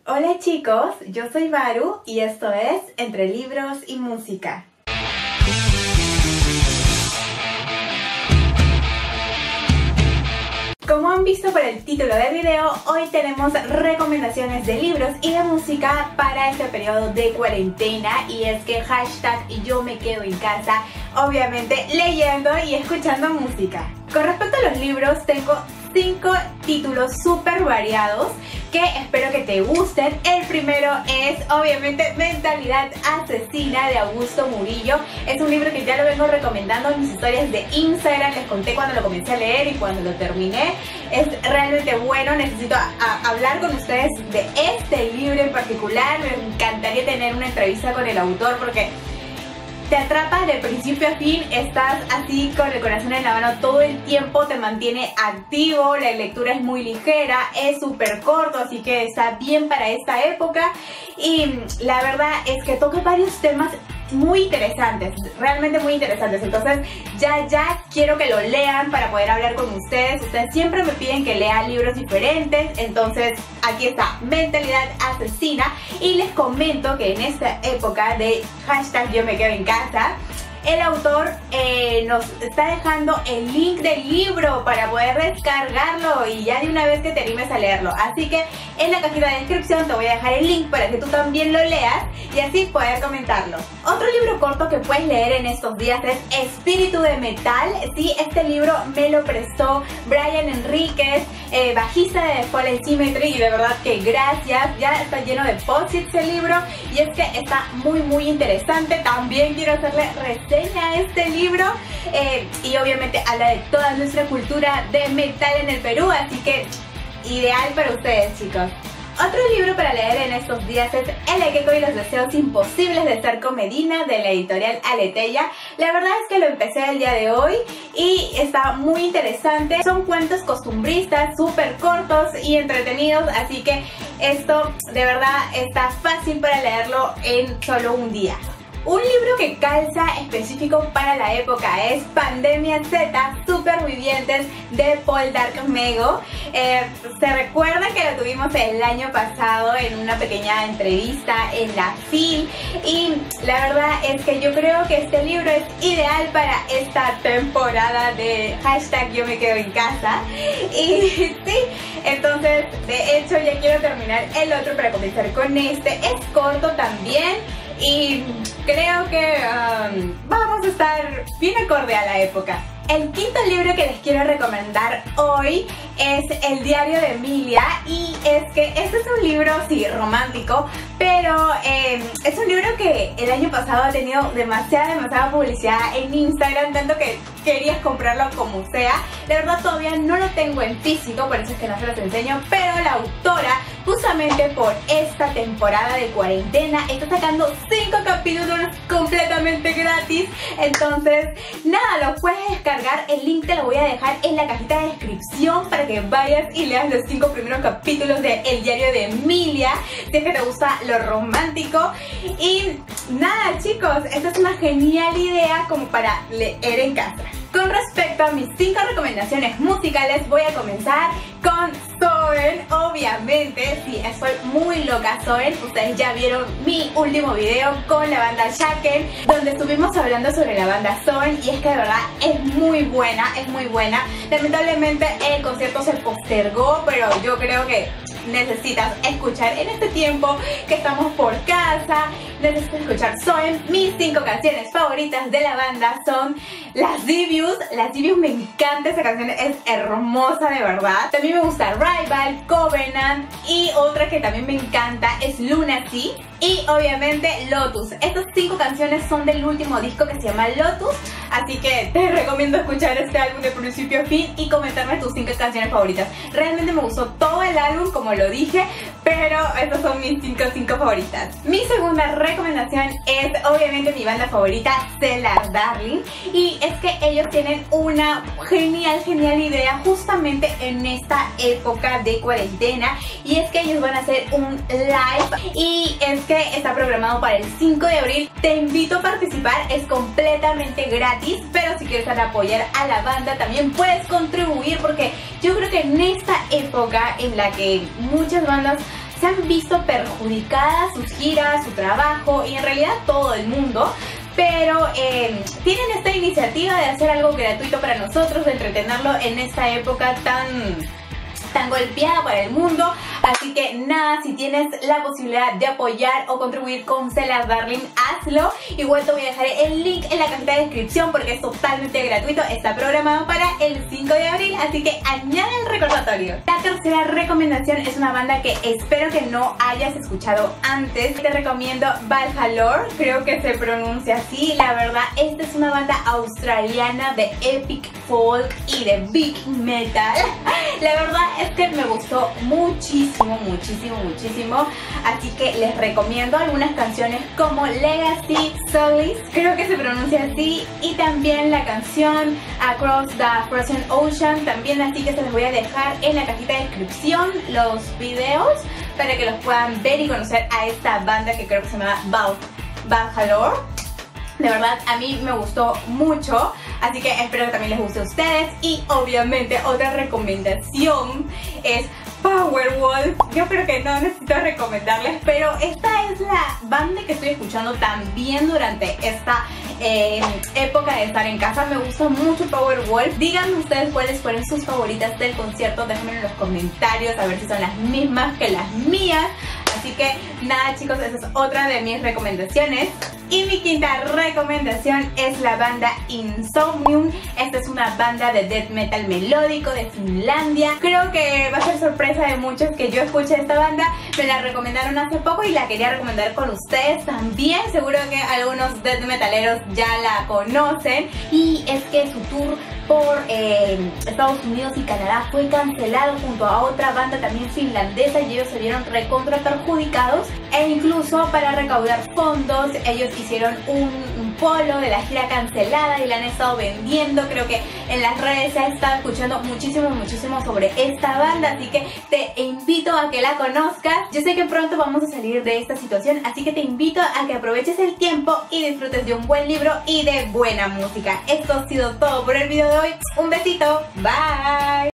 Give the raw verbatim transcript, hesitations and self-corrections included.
Hola chicos, yo soy Baru y esto es Entre Libros y Música. Como han visto por el título del video, hoy tenemos recomendaciones de libros y de música para este periodo de cuarentena, y es que hashtag yo me quedo en casa, obviamente leyendo y escuchando música. Con respecto a los libros, tengo cinco títulos súper variados que espero que te gusten. El primero es obviamente Mentalidad Asesina de Augusto Murillo. Es un libro que ya lo vengo recomendando en mis historias de Instagram. Les conté cuando lo comencé a leer y cuando lo terminé. Es realmente bueno. Necesito a, a hablar con ustedes de este libro en particular. Me encantaría tener una entrevista con el autor porque te atrapa de principio a fin, estás así con el corazón en la mano todo el tiempo, te mantiene activo, la lectura es muy ligera, es súper corto, así que está bien para esta época. Y la verdad es que toca varios temas muy interesantes, realmente muy interesantes. Entonces ya ya quiero que lo lean para poder hablar con ustedes. Ustedes siempre me piden que lea libros diferentes, entonces aquí está Mentalidad Asesina. Y les comento que en esta época de hashtag yo me quedo en casa, el autor eh, nos está dejando el link del libro para poder descargarlo y ya de una vez que te animes a leerlo. Así que en la cajita de descripción te voy a dejar el link para que tú también lo leas y así poder comentarlo. Otro libro corto que puedes leer en estos días es Espíritu de Metal. Sí, este libro me lo prestó Brian Enríquez, eh, bajista de Fallen Symmetry, y de verdad que gracias. Ya está lleno de post-its el libro y es que está muy muy interesante. También quiero hacerle reseña a este libro eh, y obviamente habla de toda nuestra cultura de metal en el Perú, así que ideal para ustedes, chicos. Otro libro para leer en estos días es El Ekeko y los deseos imposibles de estar con Medina, de la editorial Aleteia. La verdad es que lo empecé el día de hoy y está muy interesante. Son cuentos costumbristas, súper cortos y entretenidos, así que esto de verdad está fácil para leerlo en solo un día. Un libro que calza específico para la época es Pandemia Z, Supervivientes, de Paul Dark-Mego. Eh, se recuerda que lo tuvimos el año pasado en una pequeña entrevista en la F I L, y la verdad es que yo creo que este libro es ideal para esta temporada de hashtag yo me quedo en casa. Y sí, entonces de hecho ya quiero terminar el otro para comenzar con este. Es corto también y creo que um, vamos a estar bien acorde a la época. El quinto libro que les quiero recomendar hoy es El Diario de Emilia, y es que este es un libro, sí, romántico, pero eh, es un libro que el año pasado ha tenido demasiada, demasiada publicidad en Instagram, tanto que querías comprarlo como sea. De verdad todavía no lo tengo en físico, por eso es que no se los enseño, pero la autora, justamente por esta temporada de cuarentena, está sacando cinco capítulos completamente gratis. Entonces, nada, lo puedes descargar. El link te lo voy a dejar en la cajita de descripción para que vayas y leas los cinco primeros capítulos de El Diario de Emilia, si es que te gusta lo romántico. Y nada, chicos, esta es una genial idea como para leer en casa. Con respecto a mis cinco recomendaciones musicales, voy a comenzar con Soen, obviamente. Sí, estoy muy loca Soen. Ustedes ya vieron mi último video con la banda Shaken, donde estuvimos hablando sobre la banda Soen, y es que de verdad es muy buena, es muy buena. Lamentablemente el concierto se postergó, pero yo creo que necesitas escuchar en este tiempo que estamos por casa. Necesitas escuchar Soen. Mis cinco canciones favoritas de la banda son Las Divius. Las Divius me encanta, esa canción es hermosa de verdad. También me gusta Rival, Covenant, y otra que también me encanta es Lunacy, y obviamente Lotus. Estas cinco canciones son del último disco que se llama Lotus, así que te recomiendo escuchar este álbum de principio a fin y comentarme tus cinco canciones favoritas. Realmente me gustó todo el álbum, como lo dije, pero estas son mis cinco, cinco favoritas. Mi segunda recomendación es obviamente mi banda favorita, Cellar Darling, y es que ellos tienen una genial, genial idea justamente en esta época de cuarentena, y es que ellos van a hacer un live, y es que está programado para el cinco de abril. Te invito a participar, es completamente gratis, pero si quieres apoyar a la banda también puedes contribuir, porque yo creo que en esta época en la que muchas bandas se han visto perjudicadas sus giras, su trabajo y en realidad todo el mundo. Pero eh, tienen esta iniciativa de hacer algo gratuito para nosotros, de entretenerlo en esta época tan... tan golpeada para el mundo. Así que nada, si tienes la posibilidad de apoyar o contribuir con Cellar Darling, hazlo. Igual te voy a dejar el link en la cajita de descripción porque es totalmente gratuito. Está programado para el cinco de abril, así que añade el recordatorio. La tercera recomendación es una banda que espero que no hayas escuchado antes. Te recomiendo Valhalla, creo que se pronuncia así. La verdad, esta es una banda australiana de epic folk y de big metal. La verdad es que me gustó muchísimo, muchísimo, muchísimo. Así que les recomiendo algunas canciones como Legacy Solace, creo que se pronuncia así, y también la canción Across the Frozen Ocean, también, así que se les voy a dejar en la cajita de descripción los videos para que los puedan ver y conocer a esta banda que creo que se llama Val Valhalla. De verdad, a mí me gustó mucho, así que espero que también les guste a ustedes. Y obviamente otra recomendación es Powerwolf. Yo creo que no necesito recomendarles, pero esta es la banda que estoy escuchando también durante esta eh, época de estar en casa. Me gusta mucho Powerwolf. Díganme ustedes cuáles fueron sus favoritas del concierto, déjenme en los comentarios a ver si son las mismas que las mías. Así que nada, chicos, esa es otra de mis recomendaciones. Y mi quinta recomendación es la banda Insomnium. Esta es una banda de death metal melódico de Finlandia. Creo que va a ser sorpresa de muchos que yo escuche esta banda. Me la recomendaron hace poco y la quería recomendar con ustedes también. Seguro que algunos death metaleros ya la conocen. Y es que su tour por eh, Estados Unidos y Canadá fue cancelado junto a otra banda también finlandesa y ellos se vieron recontra perjudicados. E incluso para recaudar fondos ellos hicieron un, un polo de la gira cancelada y la han estado vendiendo. Creo que en las redes se ha estado escuchando muchísimo, muchísimo sobre esta banda, así que te invito a que la conozcas. Yo sé que pronto vamos a salir de esta situación, así que te invito a que aproveches el tiempo y disfrutes de un buen libro y de buena música. Esto ha sido todo por el video de hoy. Un besito, bye.